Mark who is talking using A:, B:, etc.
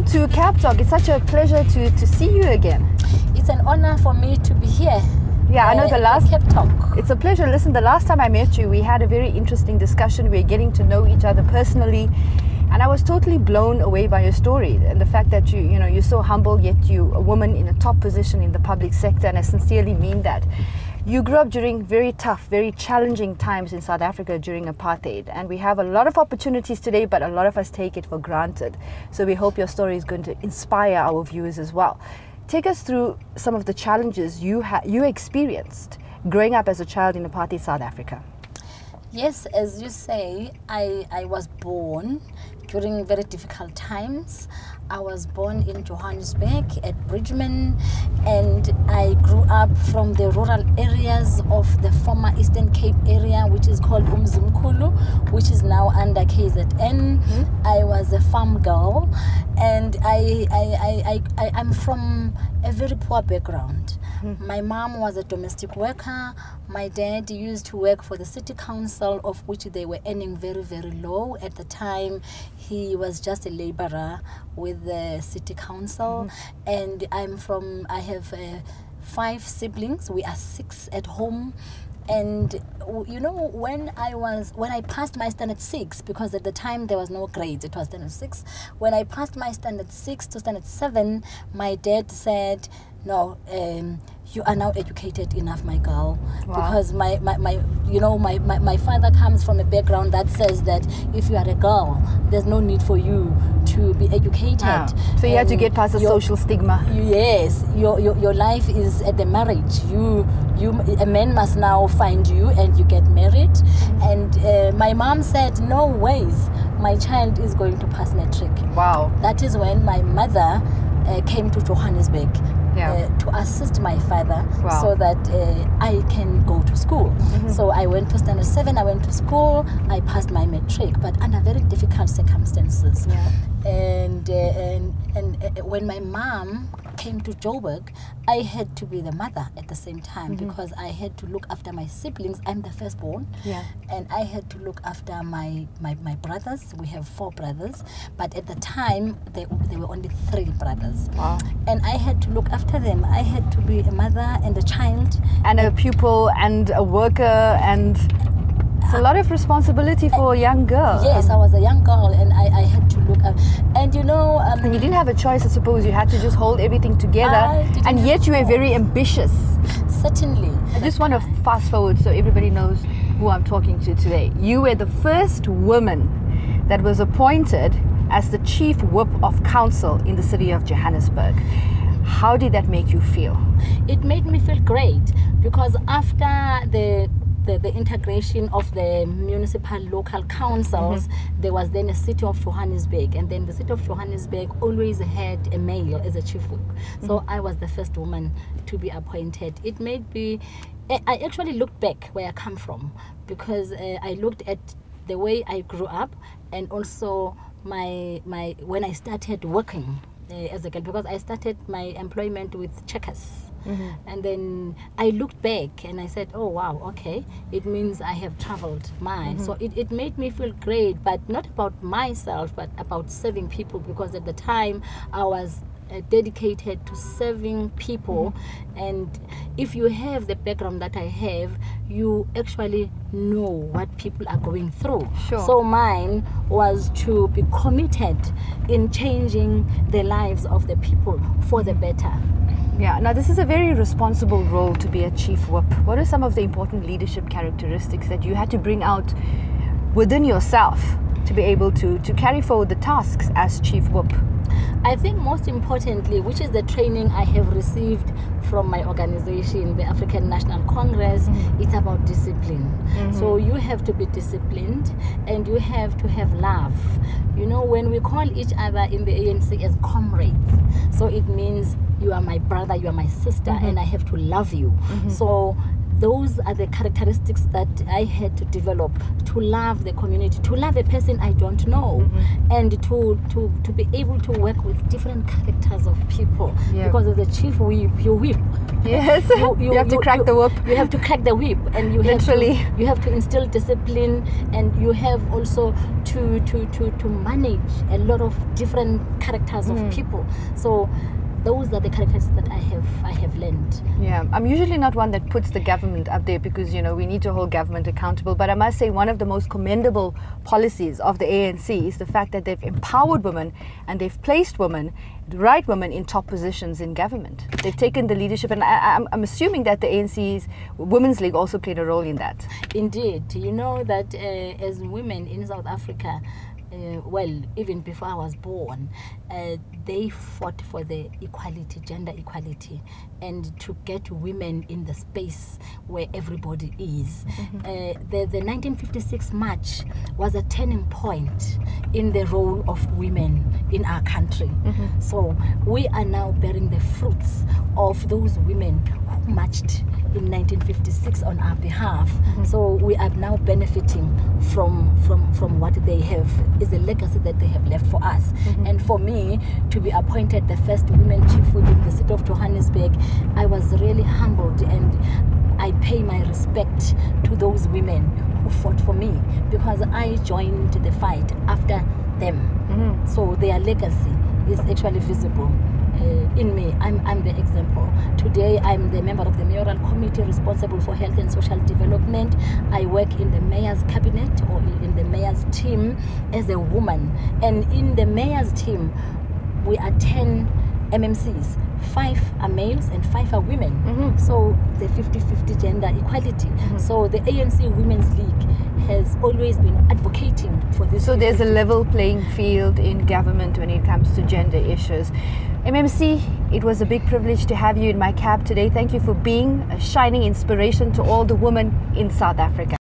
A: Welcome to Cap Talk. It's such a pleasure to see you again.
B: It's an honor for me to be here.
A: Yeah, I know the last
B: Cap Talk.
A: It's a pleasure. Listen, the last time I met you, we had a very interesting discussion. We were getting to know each other personally, and I was totally blown away by your story and the fact that you're so humble, yet you're a woman in a top position in the public sector, and I sincerely mean that. You grew up during very tough, very challenging times in South Africa during apartheid, and we have a lot of opportunities today, but a lot of us take it for granted. So we hope your story is going to inspire our viewers as well. Take us through some of the challenges you experienced growing up as a child in apartheid South Africa.
B: Yes, as you say, I was born during very difficult times. I was born in Johannesburg at Bridgman, and I grew up from the rural areas of the former Eastern Cape area, which is called Umzimkhulu, which is now under KZN. I was a farm girl, and I'm from a very poor background. My mom was a domestic worker. My dad used to work for the city council, of which they were earning very, very low. At the time, he was just a laborer with the city council. And I have 5 siblings. We are 6 at home. And you know, when I passed my standard 6, because at the time there was no grades, it was standard 6. When I passed my standard 6 to standard 7, my dad said, no, you are now educated enough, my girl. Wow. Because my father comes from a background that says that if you are a girl, there's no need for you to be educated. Wow.
A: So you had to get past the social stigma.
B: Yes, your life is at the marriage. A man must now find you and you get married. And my mom said, no ways, my child is going to pass matric. Wow. That is when my mother came to Johannesburg. To assist my father. Wow. So that I can go to school. So I went to standard 7, I went to school, I passed my matric, but under very difficult circumstances. And when my mom came to Joburg, I had to be the mother at the same time, because I had to look after my siblings. I'm the firstborn, and I had to look after my brothers. We have 4 brothers, but at the time there were only 3 brothers. Wow. And I had to look after them. I had to be a mother and a child
A: and a pupil and a worker, and it's a lot of responsibility for a young girl.
B: Yes, I was a young girl, and I had to look up. And you know,
A: and you didn't have a choice, I suppose. You had to just hold everything together, and yet you were very ambitious.
B: Certainly.
A: I just want to fast forward so everybody knows who I'm talking to today. You were the first woman that was appointed as the chief whip of council in the city of Johannesburg. How did that make you feel?
B: It made me feel great, because after the integration of the municipal local councils, there was then a city of Johannesburg, and then the city of Johannesburg always had a male as a chief whip. So I was the first woman to be appointed. It made me, I actually looked back where I come from, because I looked at the way I grew up, and also when I started working as a girl, because I started my employment with Checkers. And then I looked back and I said, oh wow, okay, it means I have traveled miles. So it made me feel great, but not about myself, but about serving people, because at the time I was dedicated to serving people. And if you have the background that I have, you actually know what people are going through. So mine was to be committed in changing the lives of the people for the better.
A: Yeah, now this is a very responsible role to be a chief whip. What are some of the important leadership characteristics that you had to bring out within yourself to be able to carry forward the tasks as chief whip?
B: I think most importantly, which is the training I have received from my organization, the African National Congress, it's about discipline. So you have to be disciplined, and you have to have love. You know, when we call each other in the ANC as comrades, so it means you are my brother, you are my sister, and I have to love you. So those are the characteristics that I had to develop to love the community, to love a person I don't know, and to be able to work with different characters of people. Because as a chief whip, you whip.
A: Yes, you have to crack the whip.
B: You have to crack the whip, and you have to instill discipline, and you have also to manage a lot of different characters of people. So those are the characters that I have learned.
A: Yeah, I'm usually not one that puts the government up there because, you know, we need to hold government accountable. But I must say one of the most commendable policies of the ANC is the fact that they've empowered women and they've placed women, the right women, in top positions in government. They've taken the leadership, and I'm assuming that the ANC's Women's League also played a role in that.
B: Indeed. You know that as women in South Africa, well, even before I was born, they fought for the equality, gender equality, and to get women in the space where everybody is. The 1956 march was a turning point in the role of women in our country. So we are now bearing the fruits of those women who marched in 1956 on our behalf. So we are now benefiting from what they have, is a legacy that they have left for us. And for me to be appointed the first women chief whip in the city of Johannesburg, I was really humbled, and I pay my respect to those women who fought for me, because I joined the fight after them. So their legacy is actually visible in me. I'm the example. Today I'm the member of the mayoral committee responsible for health and social development. I work in the mayor's cabinet, or in the mayor's team, as a woman. And in the mayor's team, we are 10 MMCs. 5 are males and 5 are women. So the 50-50 gender equality. So the ANC Women's League has always been advocating for this.
A: So there's a level playing field in government when it comes to gender issues. MMC, it was a big privilege to have you in my cab today. Thank you for being a shining inspiration to all the women in South Africa.